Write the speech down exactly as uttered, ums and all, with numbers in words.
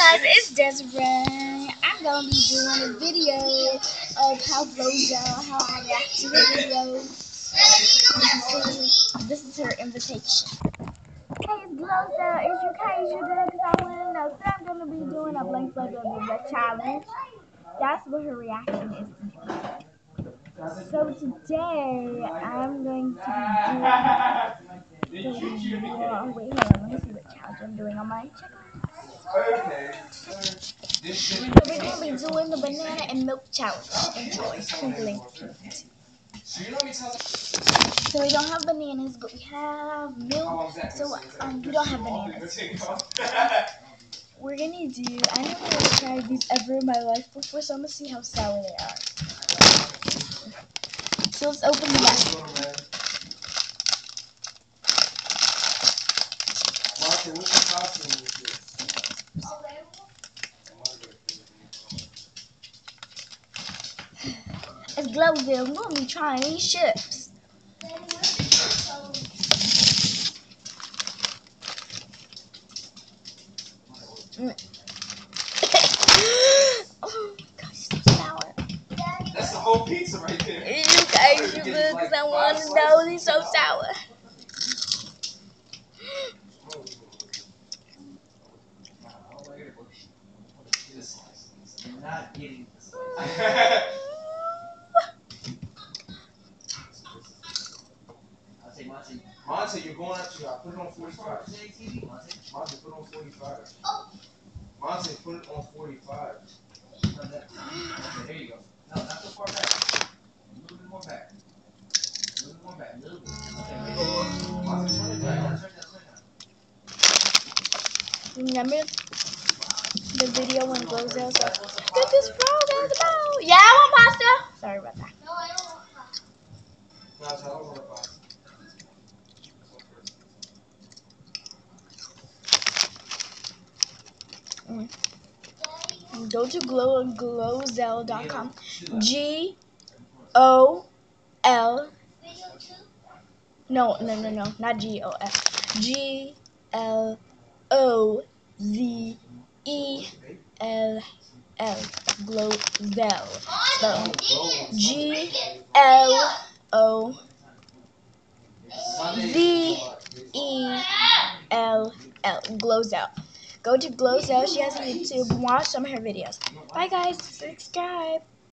guys, it's Desiree. I'm gonna be doing a video of how glozell, how I react to the video. This is her invitation. Hey, it's glozell. Is you okay? Is you good? Cause I wanna know. So I'm gonna be doing a blank blank blank blank challenge. That's what her reaction is to. So today I'm going to be doing. Oh, wait, hold on. Let me see what challenge I'm doing on my checklist. So we're going to be doing the banana and milk challenge. Enjoy. Twinkling feet. So we don't have bananas, but we have milk. So um, we don't have bananas. We're going to do, I never tried these ever in my life before, so I'm going to see how sour they are. So let's open the bag. It's glozell. I'm going to be trying these chips. Mm. Oh my gosh, so sour. That's the whole pizza right there. You guys should good because I want to know these so sour. Not getting this. I'll say Monty. Monty, you're going up to you. Put it on forty-five. Monty, Monty, put it on forty-five. Monty, put it on forty-five. Okay, there you go. No, not so far back. A little bit more back. A little bit more back. A little bit. Okay, right there. Monty, turn it down. Turn it down. Turn it down. Remember the video when glozell said, "Get this frog out of the bowl." Yeah, I want pasta. Sorry about that. No, I don't want pasta. No, I don't want pasta. Mm. Go to glow glozell dot com. G O L. No, no, no, no, not G O L. G L O Z E L L. Glozell. So G L O Z E L L. Glozell. Go to glozell. She has a YouTube. Watch some of her videos. Bye, guys. Subscribe.